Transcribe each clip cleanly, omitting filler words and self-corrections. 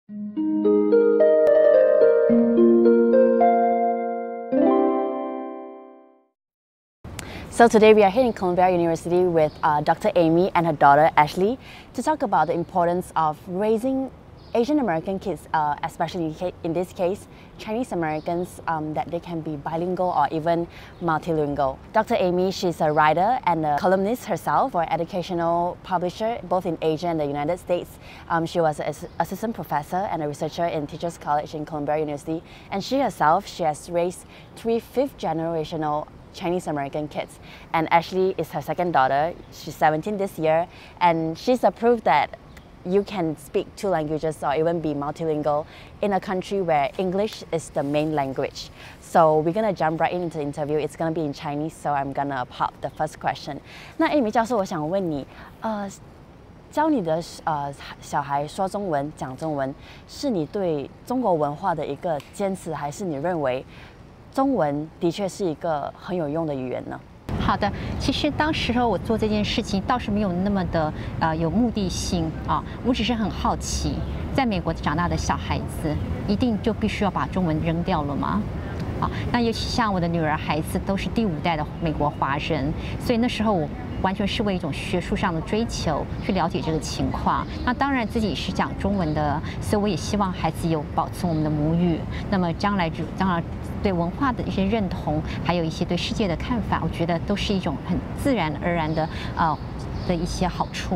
So today we are here in Columbia University with Dr. Amy and her daughter Ashley to talk about the importance of raising Asian American kids, especially in this case, Chinese Americans, that they can be bilingual or even multilingual. Dr. Amy, she's a writer and a columnist herself for an educational publisher, both in Asia and the United States. She was an assistant professor and a researcher in Teachers College in Columbia University. And she herself, she has raised 3 fifth-generational Chinese American kids. And Ashley is her second daughter. She's 17 this year, and she's a proof that you can speak 2 languages or even be multilingual in a country where English is the main language. So we're gonna jump right into the interview. It's gonna be in Chinese, so I'm gonna pop the first question. 那 Amy 教授，我想问你，教你的小孩说中文、讲中文，是你对中国文化的一个坚持，还是你认为中文的确是一个很有用的语言呢？ 好的，其实当时候我做这件事情倒是没有那么的有目的性啊，我只是很好奇，在美国长大的小孩子一定就必须要把中文扔掉了吗？啊，那尤其像我的女儿孩子都是第5代的美国华人，所以那时候我完全是为一种学术上的追求去了解这个情况。那当然自己是讲中文的，所以我也希望孩子有保存我们的母语。那么将来当然对文化的一些认同，还有一些对世界的看法，我觉得都是一种很自然而然的的一些好处。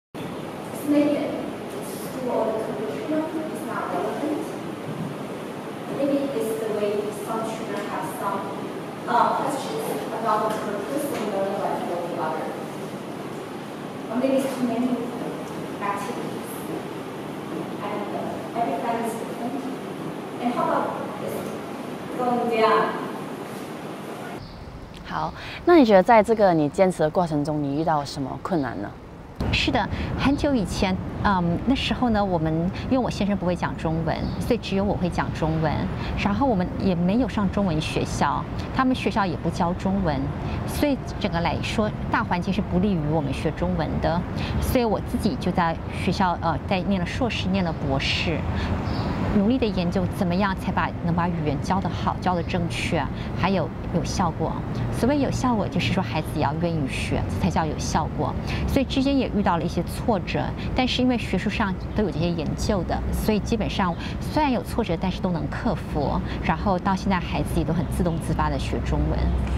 好，那你觉得在这个你坚持的过程中，你遇到什么困难呢？ 是的，很久以前，那时候呢，因为我先生不会讲中文，所以只有我会讲中文。然后我们也没有上中文学校，他们学校也不教中文，所以整个来说，大环境是不利于我们学中文的。所以我自己就在学校在念了硕士，念了博士。努力的研究怎么样才能把语言教得好、教得正确，还有效果。所谓有效果，就是说孩子也要愿意学，才叫有效果。所以之间也遇到了一些挫折，但是因为学术上都有这些研究的，所以基本上虽然有挫折，但是都能克服。然后到现在孩子也都很自动自发的学中文。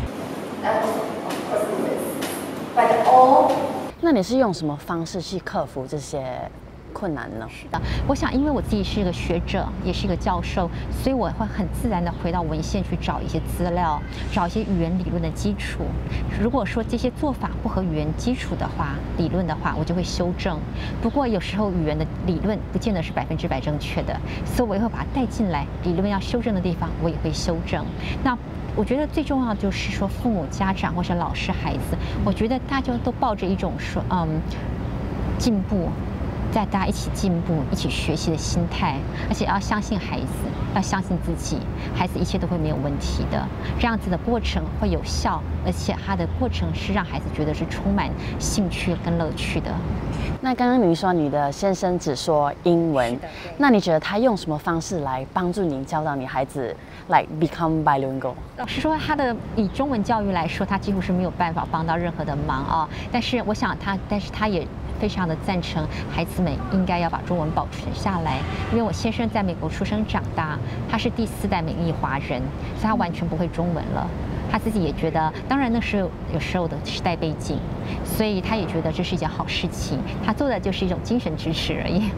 那你是用什么方式去克服这些困难呢？ 是的，我想，因为我自己是一个学者，也是一个教授，所以我会很自然的回到文献去找一些资料，找一些语言理论的基础。如果说这些做法不合语言基础的话，理论的话，我就会修正。不过有时候语言的理论不见得是100%正确的，所以我也会把它带进来。理论要修正的地方，我也会修正。那我觉得最重要的就是说，父母、家长或者老师、孩子，我觉得大家都抱着一种说，进步。在大家一起进步、一起学习的心态，而且要相信孩子，要相信自己，孩子一切都会没有问题的。这样子的过程会有效，而且它的过程是让孩子觉得是充满兴趣跟乐趣的。 那刚刚您说你的先生只说英文，那你觉得他用什么方式来帮助您教导你孩子like become bilingual？ 老实说，以中文教育来说，他几乎是没有办法帮到任何的忙啊。但是我想他也非常的赞成孩子们应该要把中文保存下来，因为我先生在美国出生长大，他是第4代美裔华人，所以他完全不会中文了。他自己也觉得，当然那是有时候的时代背景，所以他也觉得这是一件好事情。他做的就是一种精神支持而已。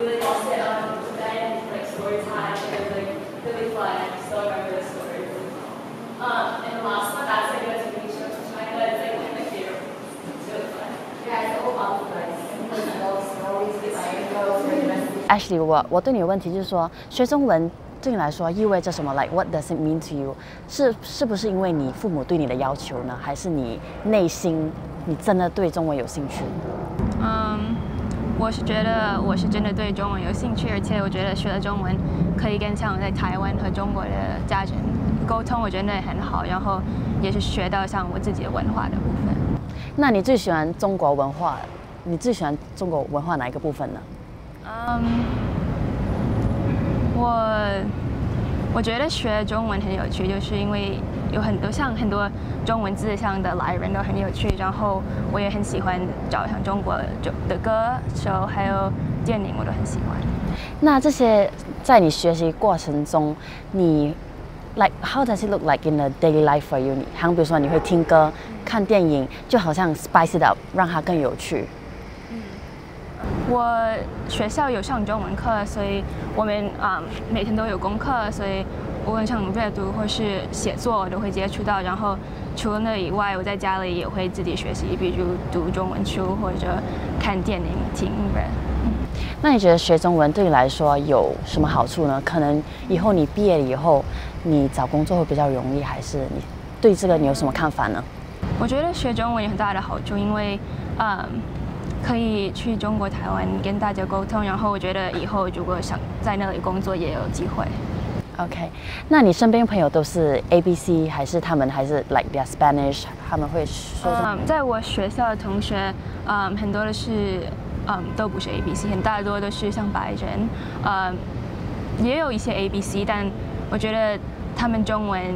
Ashley， 我对你的问题就是说，学中文对你来说意味着什么 ？Like what does it mean to you？ 是不是因为你父母对你的要求呢？还是你内心你真的对中文有兴趣？ 我是觉得我是真的对中文有兴趣，而且我觉得学了中文可以跟像在台湾和中国的家人沟通，我觉得那很好，然后也是学到像我自己的文化的部分。 那你最喜欢中国文化？你最喜欢中国文化哪一个部分呢？ 我觉得学中文很有趣，就是因为有很多中文字像的来源都很有趣，然后我也很喜欢找像中国的歌手还有电影，我都很喜欢。 那这些在你学习过程中，你 how does it look like in a daily life for you？ 好像比如说你会听歌、看电影，就好像 spice it up， 让它更有趣。 我学校有上中文课，所以我们每天都有功课，所以无论像阅读或是写作，我都会接触到。然后除了那以外，我在家里也会自己学习，比如读中文书或者看电影、听音乐。 那你觉得学中文对你来说有什么好处呢？可能以后你毕业了以后，你找工作会比较容易，还是你对这个你有什么看法呢？ 我觉得学中文有很大的好处，因为可以去中国台湾跟大家沟通，然后我觉得以后如果想在那里工作也有机会。 OK， 那你身边朋友都是 ABC， 还是他们还是 like their Spanish， 他们会说在我学校的同学，很多的是都不是 ABC， 很大多都是像白人，也有一些 ABC， 但我觉得他们中文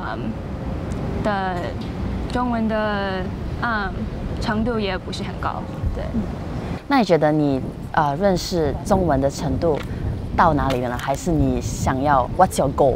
的程度也不是很高。对， 那你觉得你认识中文的程度到哪里了呢？还是你想要 What's your goal？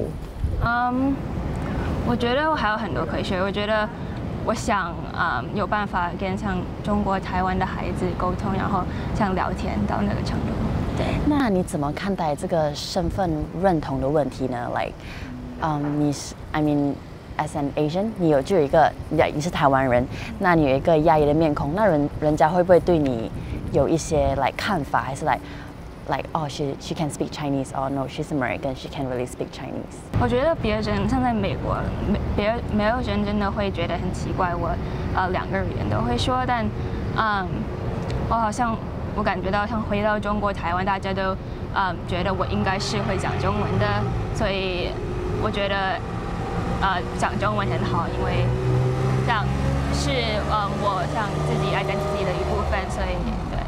我觉得我还有很多可以学。我觉得我想有办法跟像中国台湾的孩子沟通，然后像聊天到那个程度。对， 那你怎么看待这个身份认同的问题呢 ？Like， 你是 I mean。As an Asian， 就有一个你是台湾人，那你有一个亚裔的面孔，那人家会不会对你有一些看法，还是oh she can speak Chinese or no she's American she can't really speak Chinese？ 我觉得别人像在美国，没有人真的会觉得很奇怪，我两个语言都会说，但我感觉到像回到中国台湾，大家都觉得我应该是会讲中文的，所以我觉得。讲中文很好，因为这样是我像自己 identity 的一部分，所以对。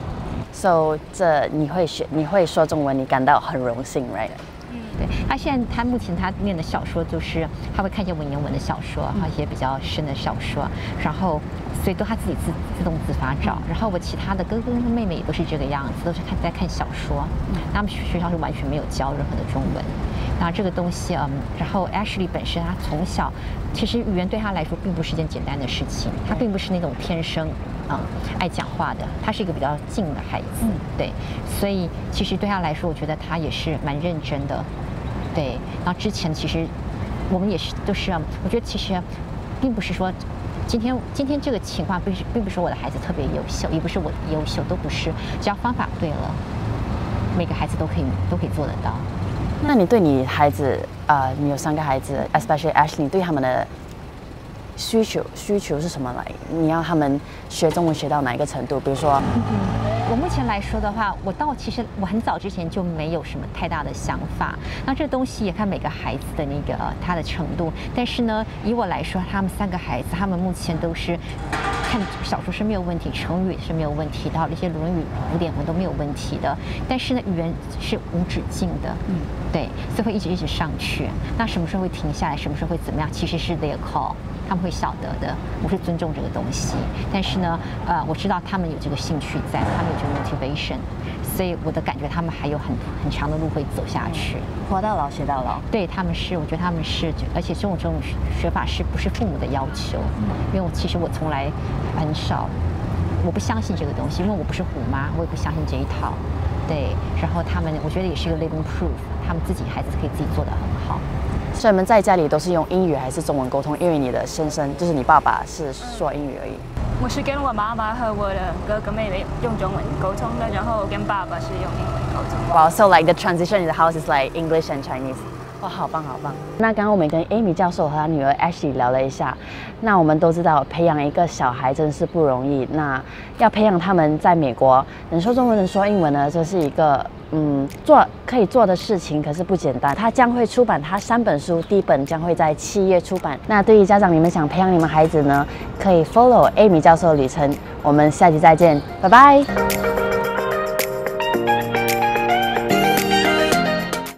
So 你会说中文，你感到很荣幸 ，right？ 对，他目前他念的小说就是他会看一些文言文的小说，还有一些比较深的小说，然后所以都他自己自动自发找。然后我其他的哥哥跟妹妹也都是这个样子，都是在看小说。他们学校是完全没有教任何的中文。然后这个东西，然后 Ashley 本身他从小，其实语言对他来说并不是一件简单的事情，他并不是那种天生爱讲话的，他是一个比较静的孩子，对，所以其实对他来说，我觉得他也是蛮认真的，对。然后之前其实我们也是都是，我觉得其实并不是说今天这个情况并不是说我的孩子特别优秀，也不是我优秀，都不是，只要方法对了，每个孩子都可以做得到。 那你对你孩子你有3个孩子 ，especially Ashley， 你对他们的需求是什么来？你要他们学中文学到哪一个程度？比如说， 我目前来说的话，其实我很早之前就没有什么太大的想法。那这东西也看每个孩子的那个他的程度。但是呢，以我来说，他们3个孩子，他们目前都是看小说是没有问题，成语是没有问题的，一些《论语》古典文都没有问题的。但是呢，语言是无止境的，对，所以会一直上去。那什么时候会停下来？什么时候会怎么样？其实是 their call。他们会晓得的，我是尊重这个东西，但是呢，我知道他们有这个兴趣在，他们有这个 motivation， 所以我的感觉他们还有很长的路会走下去， 活到老学到老。 对，我觉得他们是，而且这种学法是不是父母的要求？因为其实我从来很少，我不相信这个东西，因为我不是虎妈，我也不相信这一套。对，然后他们，我觉得也是一个 living proof， 他们孩子可以自己做得很好。 所以你们在家里都是用英语还是中文沟通？因为你的先生就是你爸爸是说英语而已。 我是跟我妈妈和我的哥哥妹妹用中文沟通的，然后跟爸爸是用英文沟通。 Wow, so like the transition in the house is like English and Chinese. 哇，好棒好棒！那刚刚我们跟 Amy 教授和她女儿 Ashley 聊了一下。那我们都知道，培养一个小孩真是不容易。那要培养他们在美国能说中文、能说英文呢，这是一个可以做的事情，可是不简单。他将会出版他3本书，第1本将会在7月出版。那对于家长，你们想培养你们孩子呢，可以 follow Amy 教授的旅程。我们下期再见，拜拜。